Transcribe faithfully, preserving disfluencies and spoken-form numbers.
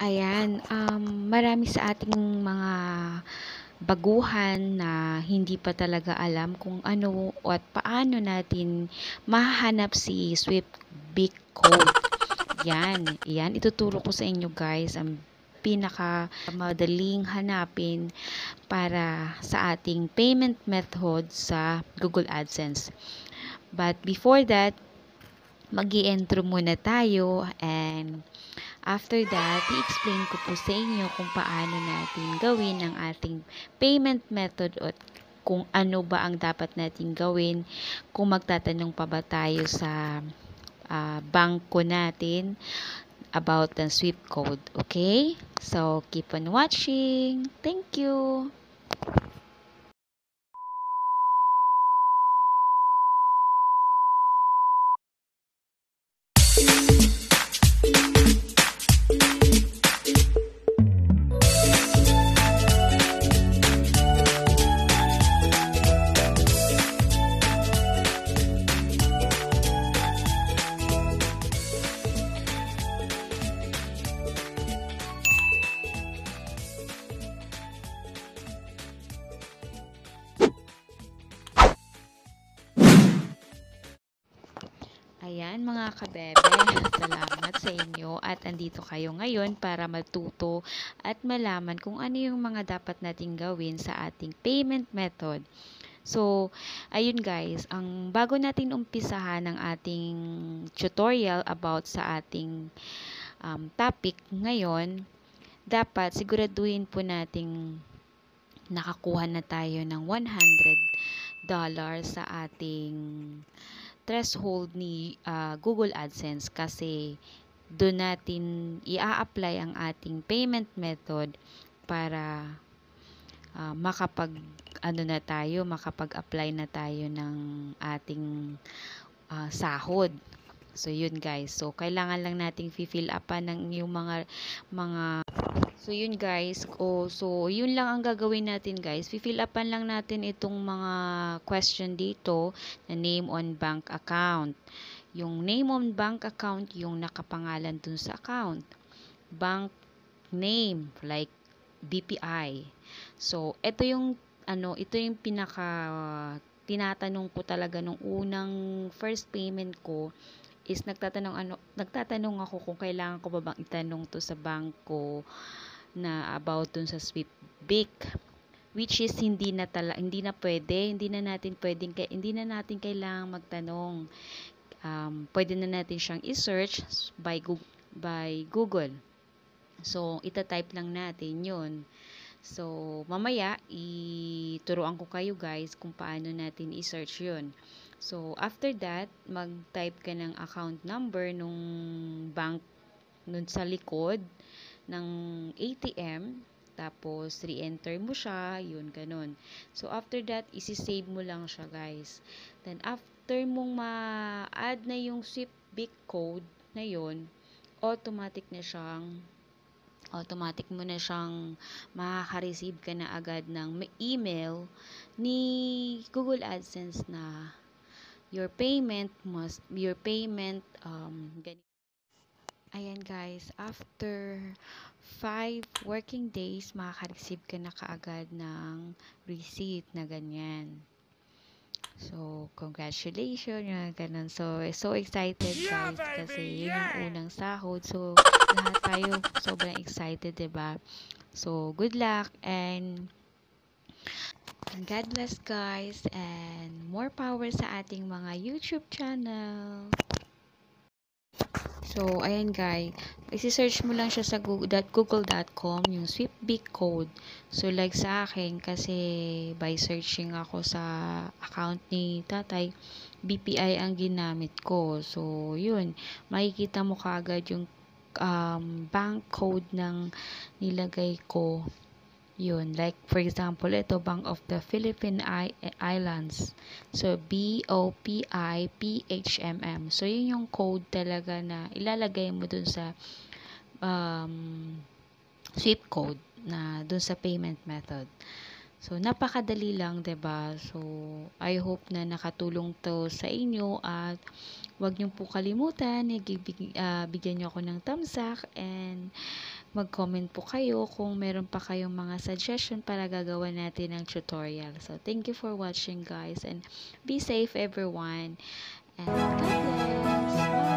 Ayan, um, marami sa ating mga baguhan na hindi pa talaga alam kung ano at paano natin mahanap si Swift Big Code. Yan, yan, ituturo ko sa inyo guys ang pinaka madaling hanapin para sa ating payment method sa Google AdSense. But before that, mag-i-intro muna tayo, and after that, i-explain ko po sa inyo kung paano natin gawin ang ating payment method at kung ano ba ang dapat natin gawin kung magtatanong pa ba tayo sa uh, bangko natin about the Swift code. Okay? So, keep on watching. Thank you! Ayan mga kabebe, salamat sa inyo at andito kayo ngayon para matuto at malaman kung ano yung mga dapat nating gawin sa ating payment method. So, ayun guys, ang bago natin umpisahan ng ating tutorial about sa ating um, topic ngayon, dapat siguraduhin po nating nakakuha na tayo ng one hundred dollars sa ating threshold ni uh, Google AdSense, kasi doon natin i-apply ang ating payment method para uh, makapag ano na tayo, makapag-apply na tayo ng ating uh, sahod. So yun guys, so kailangan lang nating fill upan ng yung mga mga So, yun guys. Oh, so, yun lang ang gagawin natin guys. Fill upan lang natin itong mga question dito na name on bank account. Yung name on bank account, yung nakapangalan dun sa account. Bank name, like B P I. So, ito yung, ano, ito yung pinaka, tinatanong ko talaga nung unang first payment ko is nagtatanong, ano, nagtatanong ako kung kailangan ko ba bang itanong to sa bangko na about dun sa Swift Big, which is hindi na tala, hindi na pwede, hindi na natin pwedeng, hindi na natin kailangang magtanong. Um, pwede na natin siyang i-search by Google, by Google. So, ita-type lang natin yun. So, mamaya, ituruan ko kayo guys kung paano natin i-search yun. So, after that, mag-type ka ng account number nung bank nun sa likod ng A T M, tapos re-enter mo siya, yun, ganun. So, after that, isi-save mo lang siya, guys. Then, after mong ma-add na yung Swift Big code na yun, automatic na siyang, automatic mo na siyang makaka-receive ka na agad ng email ni Google AdSense na your payment must, your payment, um, ganito. Ayan guys, after five working days, makaka-receive ka na kaagad ng receipt na ganyan. So, congratulations, yung ganun. So, so excited guys, kasi yun yung unang sahod. So, lahat tayo sobrang excited, diba? So, good luck and God bless guys, and more power sa ating mga YouTube channel. So, ayan guys, isi-search mo lang siya sa google dot com, yung Swift Big code. So, like sa akin, kasi by searching ako sa account ni tatay, B P I ang ginamit ko. So, yun, makikita mo kaagad yung um, bank code ng nilagay ko. Yun, like for example, ito, Bank of the Philippine Islands. So, B O P I P H M M. So, yun yung code talaga na ilalagay mo dun sa um, Swift code na dun sa payment method. So, napakadali lang, 'di ba? So, I hope na nakatulong to sa inyo, at wag niyo po kalimutan, uh, bigyan niyo ako ng thumbs up, and mag-comment po kayo kung meron pa kayong mga suggestion para gagawa natin ng tutorial. So, thank you for watching guys and be safe everyone. And God bless! Bye!